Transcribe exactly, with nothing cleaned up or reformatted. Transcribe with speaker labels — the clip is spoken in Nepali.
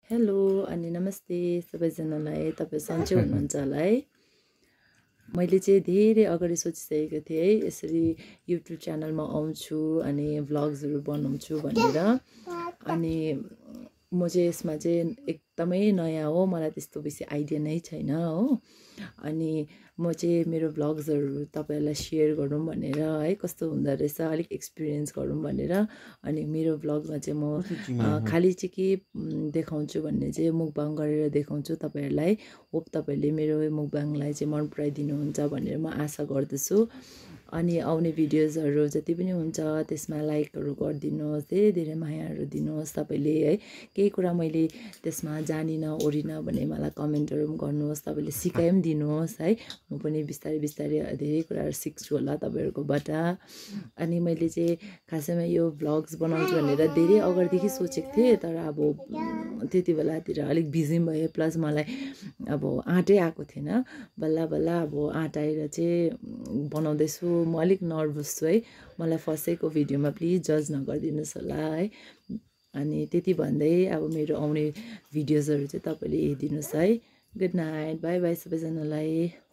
Speaker 1: हेलो अनि नमस्ते सबैजनालाई। तपाईं सन्चै हुनुहुन्छ होला है। मैले चाहिँ धेरै अगाडि सोचिसकेको थिएँ है, यसरी युट्युब च्यानलमा आउँछु अनि भ्लग्सहरू बनाउँछु भनेर। अनि म चाहिँ यसमा चाहिँ एकदमै नयाँ हो, मलाई त्यस्तो बेसी आइडिया नै छैन हो। अनि म चाहिँ मेरो भ्लग्सहरू तपाईहरुलाई शेयर गरौँ भनेर है, कस्तो हुँदो रहेछ अलिक एक्सपिरियन्स गरौँ भनेर। अनि मेरो भ्लगमा चाहिँ म खाली चाहिँ के देखाउँछु भन्ने चाहिँ मुकबाङ गरेर देखाउँछु तपाईहरुलाई। होप तपाईहरुले मेरो मुकबाङलाई चाहिँ मन पराइदिनुहुन्छ भनेर म आशा गर्दछु। अनि आउने भिडियोजहरू जति पनि हुन्छ त्यसमा लाइकहरू गरिदिनुहोस्, धेरै धेरै मायाहरू दिनुहोस् तपाईले है। केही कुरा मैले त्यसमा जानिनँ ओरिनँ भने मलाई कमेन्टहरू पनि गर्नुहोस्, तपाईले सिकाइ पनि दिनुहोस् है। म पनि बिस्तारै बिस्तारै धेरै कुराहरू सिक्छु होला तपाईहरुकोबाट। अनि मैले चाहिँ खासैमा यो भ्लग्स बनाउँछु भनेर धेरै अगाडिदेखि सोचेको थिएँ, तर अब त्यति बेलातिर अलिक बिजी भएँ, प्लस मलाई अब आँटै आएको थिएन। बल्ल बल्ल अब आँट आएर चाहिँ बनाउँदैछु। म अलिक नर्भस छु है, मलाई फर्स्टैको भिडियोमा प्लिज जज नगरिदिनुहोस् होला है। अनि त्यति भन्दै अब मेरो आउने भिडियोजहरू चाहिँ तपाईले हेरिदिनुहोस् है। गुड नाइट, बाई बाई सबैजनालाई।